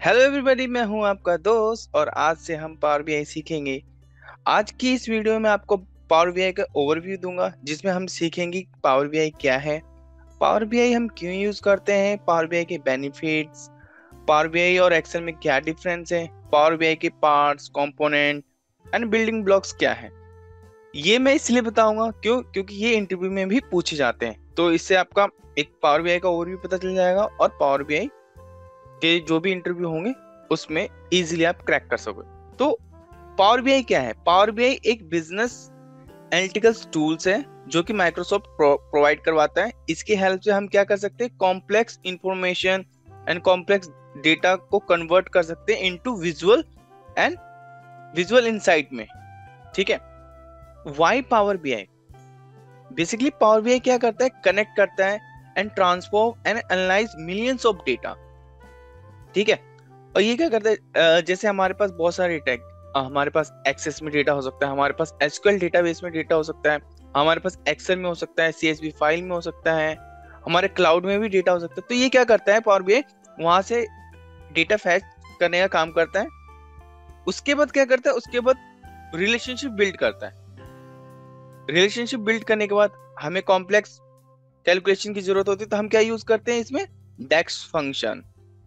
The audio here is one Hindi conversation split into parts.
हेलो एवरीबॉडी, मैं हूं आपका दोस्त और आज से हम पावर बीआई सीखेंगे। आज की इस वीडियो में आपको पावर बीआई का ओवरव्यू दूंगा जिसमें हम सीखेंगे पावर बीआई क्या है, पावर बीआई हम क्यों यूज करते हैं, पावर बीआई के बेनिफिट्स, पावर बीआई और एक्सेल में क्या डिफरेंस है, पावर बीआई के parts, component and building blocks क्या है। ये मैं इसलिए बताऊंगा क्योंकि ये इंटरव्यू में भी पूछे जाते हैं, तो इससे आपका एक पावर बीआई का ओवरव्यू पता चल जाएगा और पावर बीआई के जो भी इंटरव्यू होंगे उसमें इजीली आप क्रैक कर सकोगे। तो पावर बीआई क्या है? पावर बीआई एक बिजनेस एनालिटिकल्स टूल्स है जो कि माइक्रोसॉफ्ट प्रोवाइड करवाता है। इसकी हेल्प से हम क्या कर सकते हैं, complex information and complex data को कन्वर्ट कर सकते हैं into visual and visual insight में। ठीक है, why Power BI? Basically Power BI क्या करता है, कनेक्ट करता है and transform and analyse millions of data. ठीक है, और ये क्या करता है, जैसे हमारे पास बहुत सारे डेटा है, हमारे पास एक्सेस में डेटा हो सकता है, हमारे पास एसक्यूएल डेटाबेस में डेटा हो सकता है, हमारे पास एक्सेल में हो सकता है, सीएसवी फाइल में हो सकता है, हमारे क्लाउड में भी डेटा हो सकता है। तो ये क्या करता है, पावर बीआई वहां से डेटा फैच करने का काम करता है। उसके बाद क्या करता है, उसके बाद रिलेशनशिप बिल्ड करता है। रिलेशनशिप बिल्ड करने के बाद हमें कॉम्प्लेक्स कैलकुलेशन की जरूरत होती है, तो हम क्या यूज करते हैं इसमें, डेक्स फंक्शन।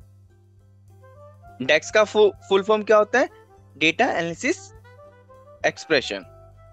डेक्स का फुल फॉर्म क्या होता है, data analysis expression.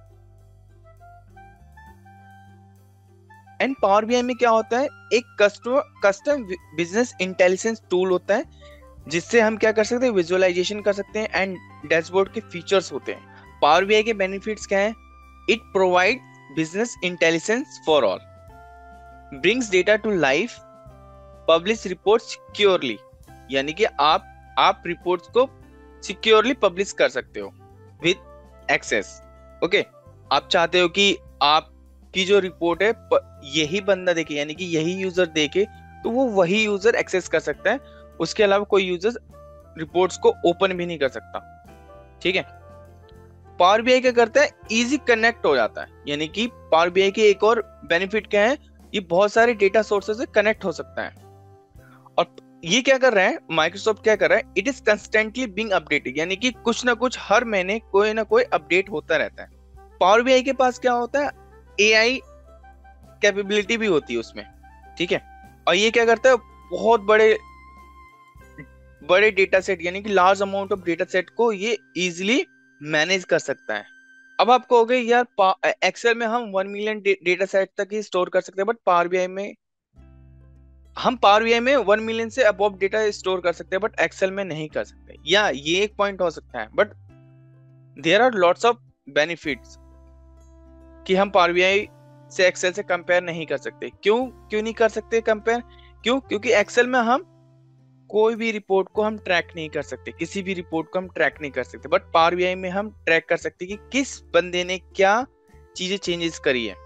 And Power BI में क्या होता है, एक कस्टम बिजनेस इंटेलिजेंस टूल होता है जिससे हम क्या कर सकते हैं, विजुअलाइजेशन कर सकते हैं एंड डैशबोर्ड के फीचर्स होते हैं। पावर बीआई के बेनिफिट्स क्या है, it provide business intelligence for all, brings data to life, publish report securely, यानी कि आप रिपोर्ट्स को सिक्योरली पब्लिश कर सकते हो विद एक्सेस। ओके, आप चाहते हो कि आपकी जो रिपोर्ट है यही बंदा देखे, यानी कि यही यूजर देखे, तो वो वही यूजर एक्सेस कर सकता है, उसके अलावा कोई यूजर रिपोर्ट्स को ओपन भी नहीं कर सकता। ठीक है, पावर बीआई क्या करता है, इजी कनेक्ट हो जाता है, यानी कि पावर बीआई की एक और बेनिफिट क्या है, ये बहुत सारे डेटा सोर्सेज से कनेक्ट हो सकता है। और ये क्या कर रहा है, माइक्रोसॉफ्ट क्या कर रहा है, it is constantly being updated, यानी कि कुछ ना कुछ हर महीने कोई ना कोई अपडेट होता रहता है। पावर बीआई के पास क्या होता है, एआई कैपेबिलिटी भी होती है उसमें। ठीक है, और ये क्या करता है, बहुत बड़े बड़े डेटा सेट, यानी कि large amount of data set को ये इजिली मैनेज कर सकता है। अब आप कहोगे यार एक्सेल में हम 1 मिलियन डेटा सेट तक ही स्टोर कर सकते हैं, बट पावर बीआई में हम 1 मिलियन से अबव डेटा स्टोर कर सकते हैं, बट एक्सेल में नहीं कर सकते। या ये एक पॉइंट हो सकता है, but there are lots of benefits कि हम पावर बीआई से एक्सेल से कंपेयर नहीं कर सकते। क्यों नहीं कर सकते कंपेयर? क्योंकि एक्सेल में हम कोई भी रिपोर्ट को हम ट्रैक नहीं कर सकते, किसी भी रिपोर्ट को हम ट्रैक नहीं कर सकते, बट पावर बीआई में हम ट्रैक कर सकते कि किस बंदे ने क्या चीजें चेंजेस करी है।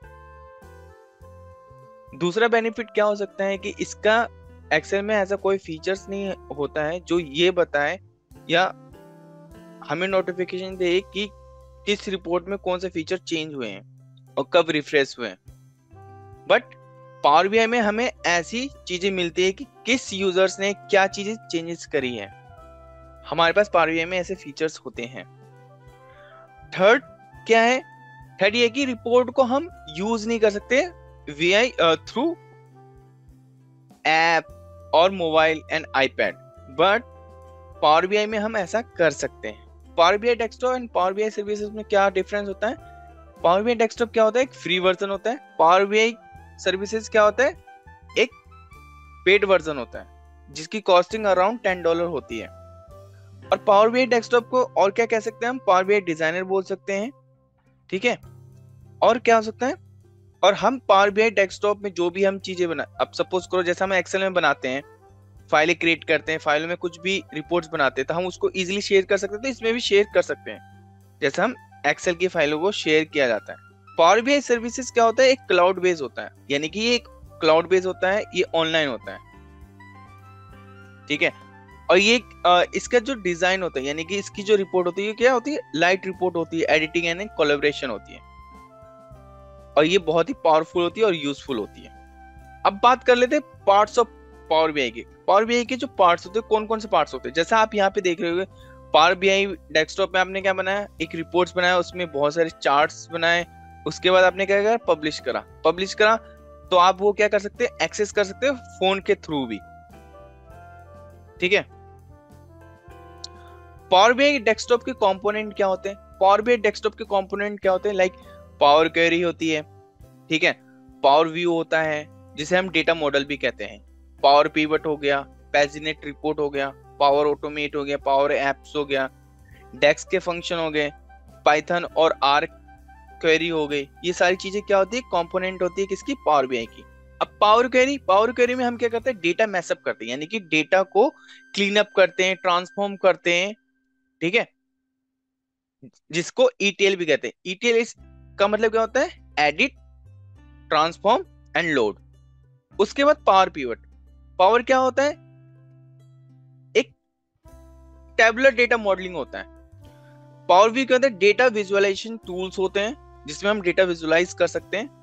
दूसरा बेनिफिट क्या हो सकता है कि इसका एक्सेल में ऐसा कोई फीचर्स नहीं होता है जो ये बताए या हमें नोटिफिकेशन दे कि किस रिपोर्ट में कौन से फीचर चेंज हुए हैं और कब रिफ्रेश हुए हैं। बट पावर बीआई में हमें ऐसी चीजें मिलती है कि किस यूजर्स ने क्या चीजें चेंजेस करी है। हमारे पास पावर बीआई में ऐसे फीचर्स होते हैं। थर्ड क्या है, थर्ड ये कि रिपोर्ट को हम यूज नहीं कर सकते वीआई थ्रू ऐप और mobile and iPad, but Power BI में हम ऐसा कर सकते हैं। Power BI desktop and Power BI services में क्या डिफरेंस होता है, पावर बीआई डेस्कटॉप क्या होता है, एक फ्री वर्जन होता है। पावर बीआई सर्विसेज क्या होता है, एक पेड वर्जन होता है जिसकी कॉस्टिंग अराउंड $10 होती है। और पावर बीआई डेस्कटॉप को और क्या कह सकते हैं हम, पावर बीआई डिजाइनर बोल सकते हैं। ठीक है, और क्या हो सकता है, और हम पावर बीआई डेस्कटॉप में जो भी हम चीजें बना, अब सपोज करो जैसे हम एक्सेल में बनाते हैं, फाइलें क्रिएट करते हैं, फाइलों में कुछ भी रिपोर्ट्स बनाते हैं, तो हम उसको इजीली शेयर कर सकते हैं, तो इसमें भी शेयर कर सकते हैं जैसे हम एक्सेल की फाइलों को शेयर किया जाता है। पावर बीआई सर्विसेज क्या होता है, एक क्लाउड बेस होता है, यानी कि ये एक क्लाउड बेस होता है, ये ऑनलाइन होता है। ठीक है, और ये इसका जो डिजाइन होता है, यानी कि इसकी जो रिपोर्ट होती है क्या होती है, लाइट रिपोर्ट होती है, एडिटिंग एंड कोलैबोरेशन होती है, और ये बहुत ही पावरफुल होती है और यूजफुल होती है। अब बात कर लेते हैं पार्ट्स ऑफ पावर बीआई के जो पार्ट्स होते हैं, कौन कौन से पार्ट्स होते हैं, जैसा आप यहाँ पे देख रहे होगे, पावर बीआई डेस्कटॉप में आपने क्या बनाया, एक रिपोर्ट्स बनाया, उसमें बहुत सारे चार्ट्स बनाए, उसके बाद आपने क्या करा, पब्लिश करा, तो आप वो क्या कर सकते हैं, एक्सेस कर सकते हैं फोन के थ्रू भी, ठीक है। पावर बीआई डेस्कटॉप के कंपोनेंट क्या होते हैं, पावर बीआई डेस्कटॉप के कंपोनेंट क्या होते हैं, लाइक पावर क्वेरी होती है, ठीक है, पावर व्यू होता है जिसे हम डेटा मॉडल भी कहते हैं, पावर पिवट हो गया, पैजिनेट रिपोर्ट हो गया, पावर ऑटोमेट हो गया, पावर एप्स हो गया, डेक्स के फंक्शन हो गए, पाइथन और आर क्वेरी हो गई, ये सारी चीजें क्या होती है, कंपोनेंट होती है किसकी, पावर बीआई की। अब पावर क्वेरी में हम क्या करते हैं, डेटा मैसअप करते हैं, यानी कि डेटा को क्लीन अप करते हैं, ट्रांसफॉर्म करते हैं, ठीक है, जिसको ईटीएल भी कहते हैं। ईटीएल का मतलब क्या होता है, एडिट, ट्रांसफॉर्म एंड लोड। उसके बाद पावर पिवट, पावर क्या होता है, एक टेबुलर डेटा मॉडलिंग होता है। पावर व्यू क्या होता है, डेटा विजुअलाइजेशन टूल्स होते हैं जिसमें हम डेटा विजुअलाइज कर सकते हैं।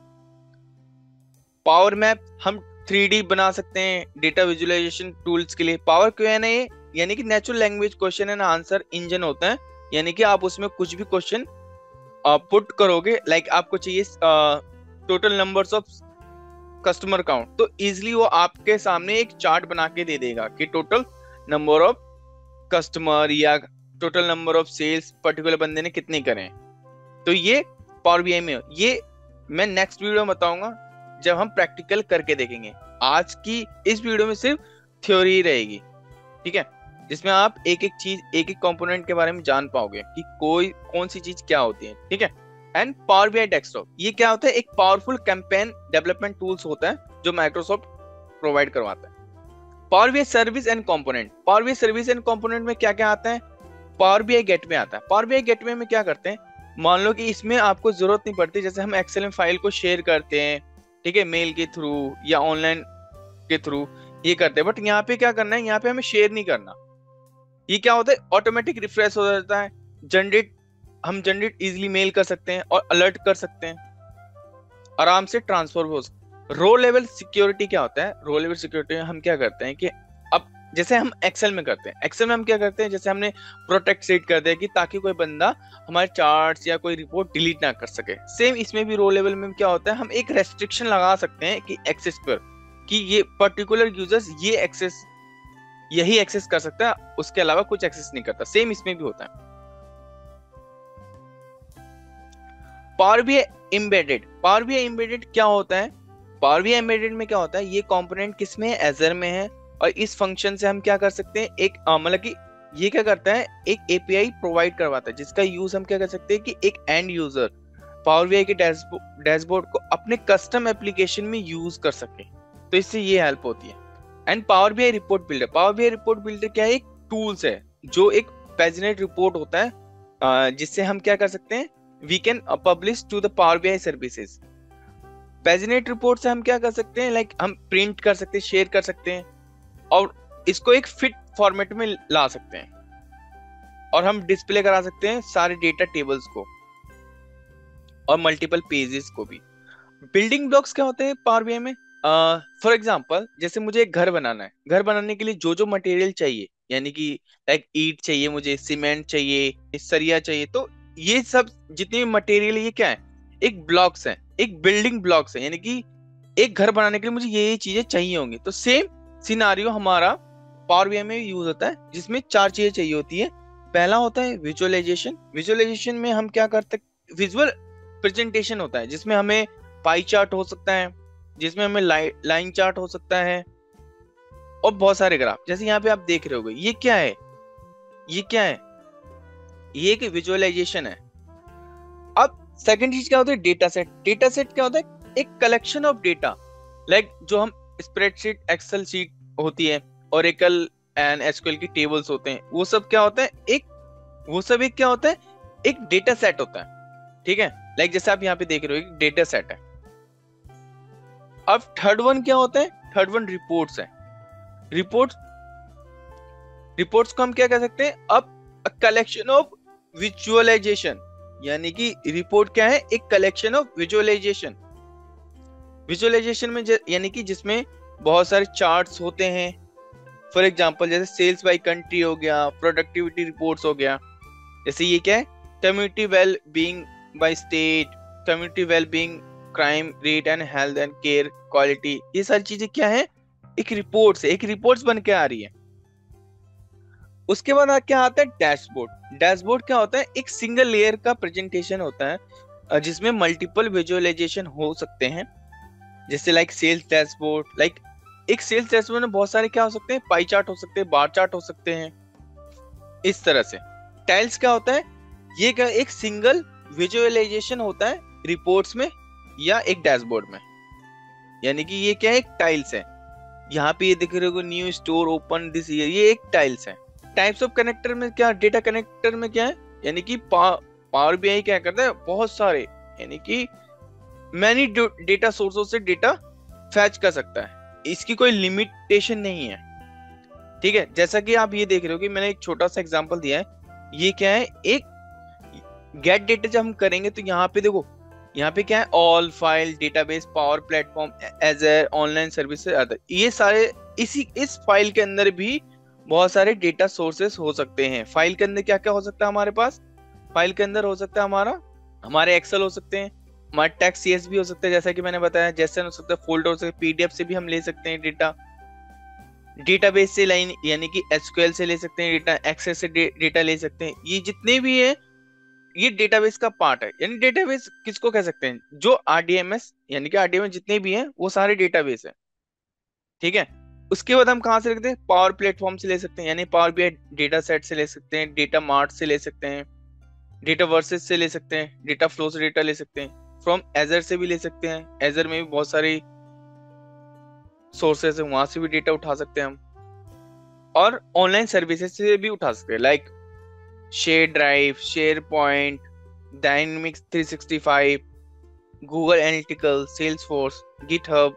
पावर मैप, हम 3D बना सकते हैं डेटा विजुअलाइजेशन टूल्स के लिए। पावर क्यूएनए यानी कि natural language question and answer engine होता है, यानी कि आप उसमें कुछ भी क्वेश्चन पुट करोगे, लाइक आपको चाहिए total numbers of customer count, तो इजिली वो आपके सामने एक चार्ट बना के दे देगा कि टोटल नंबर ऑफ कस्टमर या total number of sales particular बंदे ने कितने करे। तो ये पावर बीआई में, ये मैं नेक्स्ट वीडियो में बताऊंगा जब हम प्रैक्टिकल करके देखेंगे। आज की इस वीडियो में सिर्फ थ्योरी रहेगी, ठीक है, जिसमें आप एक एक चीज, एक एक कंपोनेंट के बारे में जान पाओगे कि कौन सी चीज क्या होती है, ठीक है। एंड पावर बीआई डेस्कटॉप, ये क्या होता है, एक पावरफुल कैंपेन डेवलपमेंट टूल्स होता है जो माइक्रोसॉफ्ट प्रोवाइड करवाता है। Power BI service and component, Power BI service and component में क्या क्या आता है, पावर बीआई गेटवे आता है। पावर बीआई गेटवे में क्या करते हैं, मान लो कि इसमें आपको जरूरत नहीं पड़ती, जैसे हम एक्सेल में फाइल को शेयर करते हैं, ठीक है, मेल के थ्रू या ऑनलाइन के थ्रू ये करते हैं, बट यहाँ पे क्या करना है, यहाँ पे हमें शेयर नहीं करना। ये क्या होता है, ऑटोमेटिक रिफ्रेश हो जाता है, हम जनरेट इजिली मेल कर सकते हैं और अलर्ट कर सकते हैं, आराम से ट्रांसफर हो सकते। रो लेवल सिक्योरिटी क्या होता है, रो लेवल सिक्योरिटी में हम क्या करते हैं कि अब जैसे हम एक्सेल में करते हैं, एक्सेल में हम क्या करते हैं, जैसे हमने प्रोटेक्ट सेट कर दिया कि ताकि कोई बंदा हमारे चार्ट्स या कोई रिपोर्ट डिलीट ना कर सके। सेम इसमें भी रो लेवल में क्या होता है, हम एक रेस्ट्रिक्शन लगा सकते हैं कि एक्सेस पर, कि ये पर्टिकुलर यूजर्स यही एक्सेस कर सकता है, उसके अलावा कुछ एक्सेस नहीं करता। सेम इसमें भी होता है। Power BI embedded, Power BI embedded क्या होता है, पावर बीआई एम्बेडेड में क्या होता है, ये कंपोनेंट किसमें है, एजर में है, और इस फंक्शन से हम क्या कर सकते हैं, एक मतलब कि ये क्या करता है, एक एपीआई प्रोवाइड करवाता है जिसका यूज हम क्या कर सकते हैं कि एक एंड यूजर पावर बीआई के डैशबोर्ड को अपने कस्टम एप्लीकेशन में यूज कर सके, तो इससे ये हेल्प होती है। And Power BI report builder, Power BI report builder क्या है, एक टूल्स है जो एक पैजिनेट रिपोर्ट होता है जिससे हम क्या कर सकते हैं, we can publish to the Power BI services. Paginated report से हम क्या कर सकते हैं, लाइक हम प्रिंट कर सकते हैं, शेयर कर सकते हैं, और इसको एक फिट फॉर्मेट में ला सकते हैं, और हम डिस्प्ले करा सकते हैं सारे डेटा टेबल्स को और मल्टीपल पेजेस को भी। बिल्डिंग ब्लॉक्स क्या होते हैं पावर बीआई में, फॉर एग्जांपल जैसे मुझे एक घर बनाना है, घर बनाने के लिए जो जो मटेरियल चाहिए, यानी कि लाइक ईंट चाहिए, मुझे सीमेंट चाहिए, सरिया चाहिए, तो ये सब जितने भी मटेरियल ये क्या है, एक ब्लॉक्स है, एक बिल्डिंग ब्लॉक्स है, यानी कि एक घर बनाने के लिए मुझे ये चीजें चाहिए होंगी। तो सेम सिनारियो हमारा पावर बीआई में यूज होता है, जिसमें 4 चीजें चाहिए होती है। पहला होता है विजुअलाइजेशन, विजुअलाइजेशन में हम क्या करते हैं, विजुअल प्रेजेंटेशन होता है जिसमें हमें पाई चार्ट हो सकता है, जिसमें हमें लाइन चार्ट हो सकता है, और बहुत सारे ग्राफ, जैसे यहाँ पे आप देख रहे होगे, ये क्या है, ये क्या है, ये एक विजुअलाइजेशन है। अब सेकंड चीज क्या होता है, डेटा सेट। डेटा सेट क्या होता है, एक कलेक्शन ऑफ डेटा, लाइक जो हम स्प्रेडशीट, एक्सेल शीट होती है, ओरेकल एंड एसक्यूएल की टेबल्स होते हैं, वो सब क्या होता है, एक क्या होता है, एक डेटा सेट होता है, ठीक है, लाइक जैसे आप यहाँ पे देख रहे हो, एक डेटा सेट है। अब थर्ड वन क्या होता है, थर्ड वन रिपोर्ट्स है। रिपोर्ट्स को हम क्या कह सकते हैं, अब कलेक्शन ऑफ विजुअलाइजेशन, यानी कि रिपोर्ट क्या है, एक कलेक्शन ऑफ विजुअलाइजेशन। विजुअलाइजेशन में यानी कि जिसमें बहुत सारे चार्ट्स होते हैं। फॉर एग्जांपल जैसे सेल्स बाय कंट्री हो गया, प्रोडक्टिविटी रिपोर्ट्स हो गया। जैसे ये क्या है, community well being by state, community well being, crime rate and health and care quality. ये सारी चीजें क्या है, एक रिपोर्ट से, एक रिपोर्ट्स बन के आ रही है। उसके बाद क्या आता है, डैशबोर्ड। डैशबोर्ड क्या होता है, एक सिंगल लेयर का प्रेजेंटेशन होता है जिसमें मल्टीपल विजुअलाइजेशन हो सकते हैं। जैसे लाइक सेल्स डैशबोर्ड, लाइक एक सेल्स डैशबोर्ड में बहुत सारे क्या हो सकते हैं, पाई चार्ट हो सकते हैं, बार चार्ट हो सकते हैं, इस तरह से। टाइल्स क्या होता है, ये क्या एक सिंगल विजुअलाइजेशन होता है रिपोर्ट्स में या एक डैशबोर्ड में, यानी कि ये क्या है, एक टाइल्स है। यहाँ पे ये दिख रहे हो, new store open this year, ये एक टाइल्स है। टाइप्स ऑफ कनेक्टर में क्या, डेटा कनेक्टर में क्या है, यानी कि पावर बीआई क्या करता है, बहुत सारे यानी कि मैनी डेटा सोर्सों से डेटा फैच कर सकता है, इसकी कोई लिमिटेशन नहीं है। ठीक है, जैसा कि आप ये देख रहे हो कि मैंने एक छोटा सा एग्जांपल दिया है। ये क्या है, एक गेट डेटा जब हम करेंगे तो यहाँ पे देखो, यहाँ पे क्या है, all file database power platform Azure online services other, ये सारे इस फाइल के अंदर भी बहुत सारे डेटा सोर्सेस हो सकते हैं। फाइल के अंदर क्या क्या हो सकता है हमारे पास, फाइल के अंदर हो सकता है हमारे एक्सेल हो सकते हैं, हमारे टेक्स्ट सीएसवी हो सकते हैं, जैसा कि मैंने बताया, जेसन हो सकता है, फोल्डर हो सकता है, पीडीएफ से भी हम ले सकते हैं डेटा, डेटाबेस से लाइन यानी कि एसक्यूएल से ले सकते हैं डेटा, एक्सेस से डेटा ले सकते हैं। ये जितने भी है ये डेटाबेस का पार्ट है। यानी डेटाबेस किसको कह सकते हैं, जो आरडीएमएस यानी कि आरडीएमएस जितने भी हैं वो सारे डेटाबेस है। ठीक है, उसके बाद हम कहाँ से रखते हैं, पावर प्लेटफॉर्म से ले सकते हैं, यानी पावर बीआई डेटा सेट से ले सकते हैं, डेटा मार्ट से ले सकते हैं, डेटा वर्सेस से ले सकते हैं, डेटा फ्लो से डेटा ले सकते हैं, फ्रॉम एजर से भी ले सकते हैं, एजर में भी बहुत सारे सोर्सेस है, वहां से भी डेटा उठा सकते हैं हम, और ऑनलाइन सर्विसेज से भी उठा सकते हैं, like share drive, SharePoint, Dynamics 365, Google analytical, Salesforce, GitHub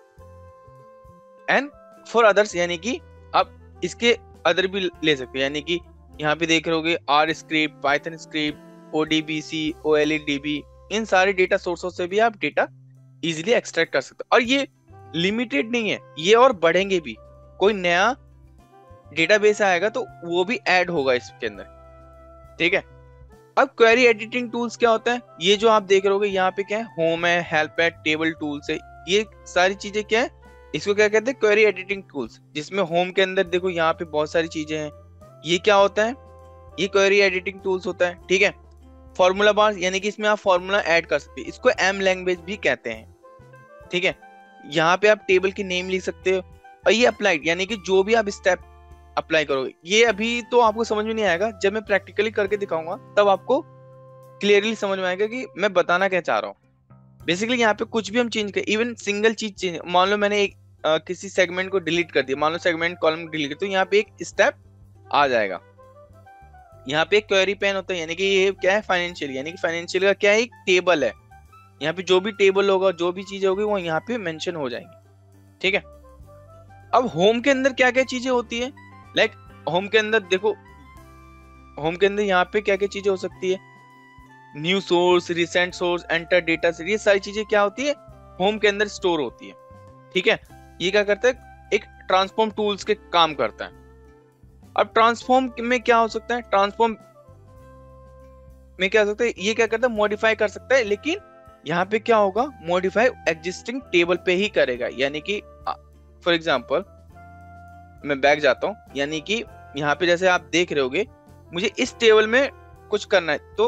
and for others. यानी कि आप इसके अदर भी ले सकते हैं, यानी कि यहाँ पे देख रहे हो R script, Python script, ODBC, OLEDB, इन सारे डेटा सोर्सों से भी आप डेटा इजीली एक्सट्रैक्ट कर सकते हो। और ये लिमिटेड नहीं है, ये और बढ़ेंगे भी, कोई नया डेटाबेस आएगा तो वो भी ऐड होगा इसके अंदर। ठीक है, अब क्वेरी एडिटिंग टूल्स क्या होता है, ये जो आप देख रहे हो यहाँ पे क्या है, होम है, हेल्प है, टेबल टूल्स है, ये सारी चीजें क्या है, इसको क्या कहते हैं, क्वेरी एडिटिंग टूल्स। जिसमें होम के अंदर देखो यहाँ पे बहुत सारी चीजें हैं, ये क्या होता है, ये क्वेरी एडिटिंग टूल्स होता है। ठीक है, फॉर्मूला बार यानी कि इसमें आप फॉर्मूला ऐड कर सकते हैं, इसको एम लैंग्वेज भी कहते हैं। ठीक है, यहाँ पे आप टेबल की नेम लिख सकते हो, और ये अप्लाइड यानी कि जो भी आप स्टेप अप्लाई करोगे, ये अभी तो आपको समझ में नहीं आएगा, जब मैं प्रैक्टिकली करके दिखाऊंगा तब आपको क्लियरली समझ में आएगा कि मैं बताना क्या चाह रहा हूँ। बेसिकली यहाँ पे कुछ भी हम चेंज करें, इवन सिंगल चीज चेंज, मान लो मैंने एक किसी सेगमेंट को डिलीट कर दिया, मान लो सेगमेंट कॉलम डिलीट कर, तो यहाँ पे एक स्टेप आ जाएगा। यहाँ पे एक क्वेरी पेन होता है, यानी कि ये क्या है, फाइनेंशियल, यानी कि फाइनेंशियल का क्या है, एक टेबल है, यहाँ पे जो भी टेबल होगा, जो भी चीजें होगी वो यहाँ पे मेंशन हो जाएंगी। ठीक है, अब होम के अंदर क्या क्या चीजें होती है, लाइक होम के अंदर देखो, होम के अंदर यहाँ पे क्या क्या चीजें हो सकती है, new source, recent source, enter data से, ये सारी चीजें क्या होती है, होम के अंदर स्टोर होती है। ठीक है, ये क्या करता है, एक ट्रांसफॉर्म टूल्स के काम करता है। अब ट्रांसफॉर्म में क्या हो सकता है, ट्रांसफॉर्म में क्या हो सकता है, ये क्या करता है, मॉडिफाई कर सकता है, लेकिन यहाँ पे क्या होगा, मॉडिफाई एग्जिस्टिंग टेबल पे ही करेगा। यानी कि फॉर एग्जांपल मैं बैक जाता हूँ, यानी कि यहाँ पे जैसे आप देख रहे होगे, मुझे इस टेबल में कुछ करना है, तो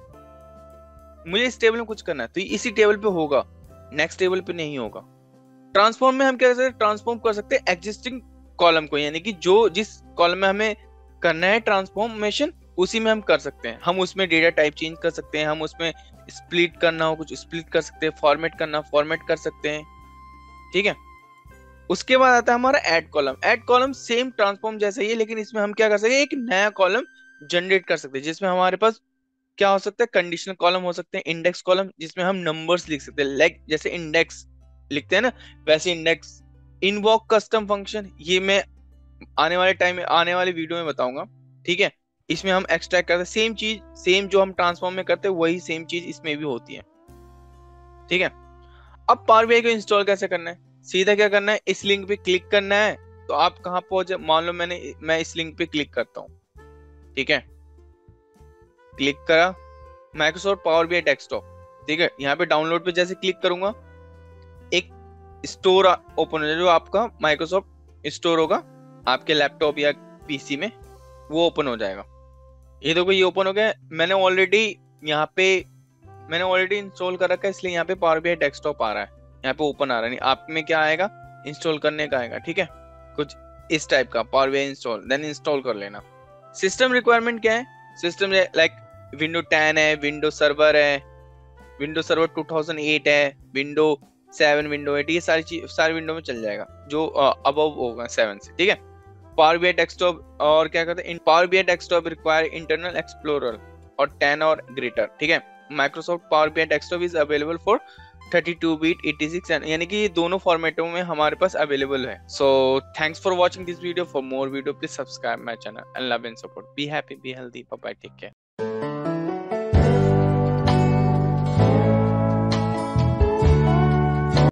मुझे इस टेबल में कुछ करना है तो इसी टेबल पे होगा, नेक्स्ट टेबल पे नहीं होगा। ट्रांसफॉर्म में हम क्या कर सकते हैं, ट्रांसफॉर्म कर सकते हैं एग्जिस्टिंग कॉलम को, यानी कि जो जिस कॉलम में हमें करना है ट्रांसफॉर्मेशन, उसी में हम कर सकते हैं। हम उसमें डेटा टाइप चेंज कर सकते हैं, हम उसमें स्प्लिट करना हो कुछ स्प्लिट कर सकते हैं, फॉर्मेट करना फॉर्मेट कर सकते हैं। ठीक है, उसके बाद आता है हमारा add column. Add column same transform जैसा ही है, लेकिन इसमें हम क्या कर सकते हैं, एक नया कॉलम जनरेट कर सकते हैं, जिसमें हमारे पास क्या हो सकता है, कंडीशनल कॉलम हो सकते हैं, इंडेक्स कॉलम जिसमें हम नंबर्स लिख सकते हैं, लाइक जैसे इंडेक्स लिखते हैं ना, वैसे इंडेक्स। इनवॉक कस्टम फंक्शन, ये मैं आने वाले टाइम में, आने वाले वीडियो में बताऊंगा। ठीक है, इसमें हम एक्सट्रैक्ट करते हैं सेम चीज, सेम जो हम ट्रांसफॉर्म में करते हैं वही सेम चीज इसमें भी होती है। ठीक है, अब पावर बीआई को इंस्टॉल कैसे करना है, सीधा क्या करना है, इस लिंक पे क्लिक करना है। तो आप कहाँ पहुंचे, मान लो मैं इस लिंक पे क्लिक करता हूँ, ठीक है, क्लिक करा, माइक्रोसॉफ्ट पावर बीआई डेस्कटॉप, ठीक है। यहाँ पे डाउनलोड पे जैसे क्लिक करूंगा, एक स्टोर ओपन हो जाएगा, जो आपका माइक्रोसॉफ्ट स्टोर होगा आपके लैपटॉप या पीसी में, वो ओपन हो जाएगा। ये देखो ये ओपन हो गया। मैंने ऑलरेडी इंस्टॉल कर रखा है, इसलिए यहाँ पे पावर बीआई डेस्कटॉप आ रहा है, यहाँ पे ओपन आ रहा है। नहीं, आप में क्या आएगा, इंस्टॉल करने का आएगा, ठीक है, कुछ इस टाइप का, Power BI install, then install कर लेना। सिस्टम रिक्वायरमेंट क्या है, सिस्टम लाइक विंडो 10 है, विंडो सर्वर है, विंडो सर्वर 2008 है, विंडो 7, विंडो 8, ये सारी चीज सारी विंडो में चल जाएगा जो अबव होगा 7 से, ठीक है। पावर बीआई डेस्कटॉप और क्या कहते हैं, Power BI desktop require internal explorer और 10 और ग्रेटर, ठीक है। Microsoft Power BI desktop is available for 32 bit 86, यानी कि ये दोनों फॉर्मेटों में हमारे पास अवेलेबल है। So thanks for watching this video. For more video please subscribe my channel and love and support. Be happy, be healthy, bye bye, take care.